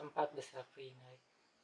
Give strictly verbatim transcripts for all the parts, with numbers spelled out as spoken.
tempat besar free night.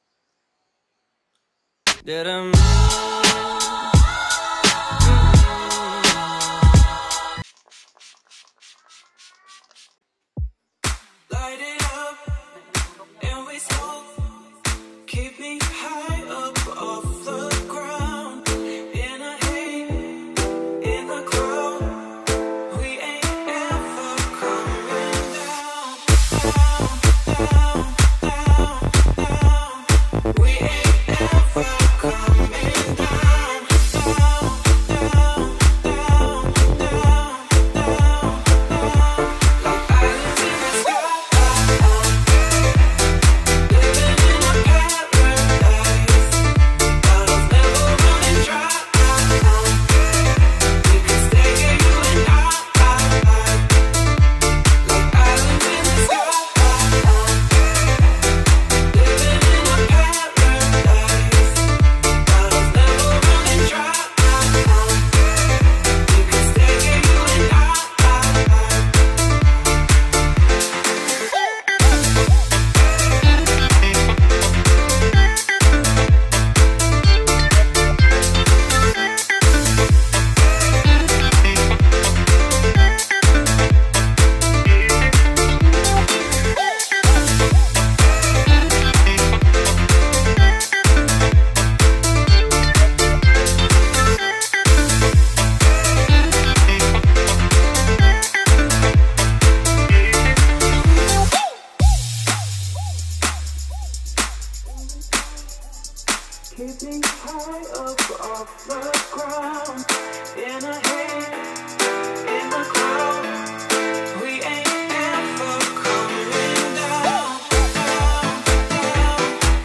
Keeping high up off the ground, in a haze, in the crowd, we ain't ever coming down, down, down,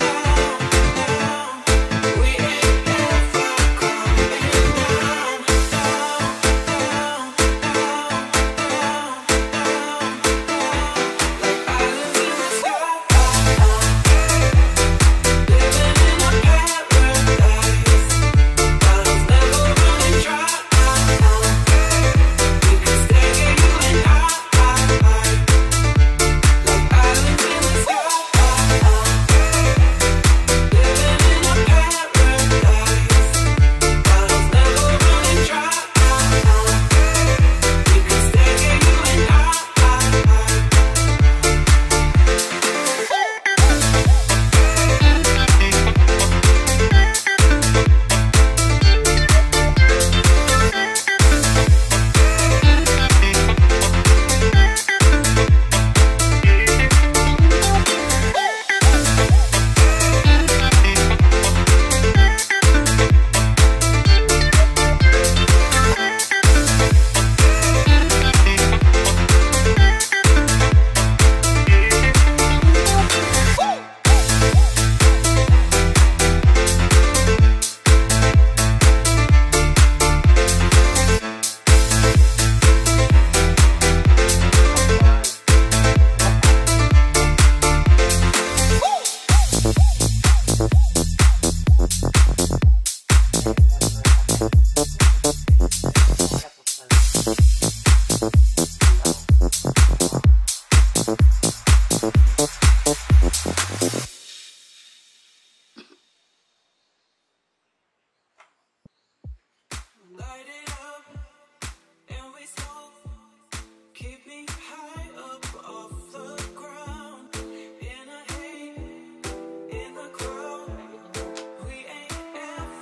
down, down. We ain't ever coming down, down, down, down, down, down, like islands in the sky.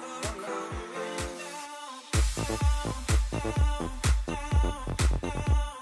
Down, down, down, down.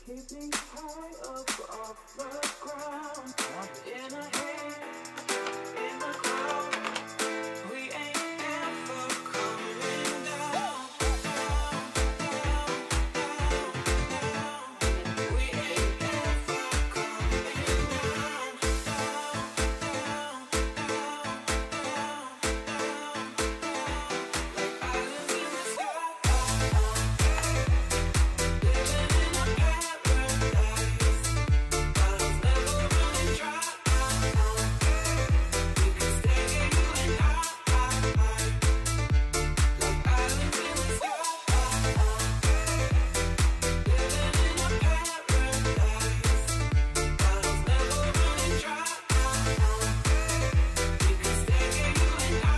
Keep me high up off the ground. In a haze, in the cloud. We ain't ever coming down, down, down, down, down. We ain't ever coming down, down, down, down, down, down, down. Like islands in the sky. Living in a paradise. Bottles never running dry. We could stay here, you and I. Like islands in the sky. Living in a paradise. Bottles never running dry. We could stay here, you and I.